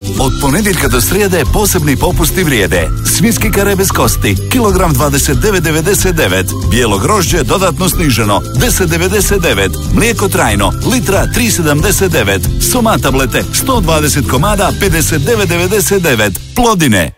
Od ponedjeljka do srijede posebni popusti vrijede. Svinjski kare bez kosti, kilogram 29,99. Bijelo grožđe dodatno sniženo, 10,99. Mlijeko trajno, litra 3,79. Soma tablete, 120 komada, 59,99. Plodine.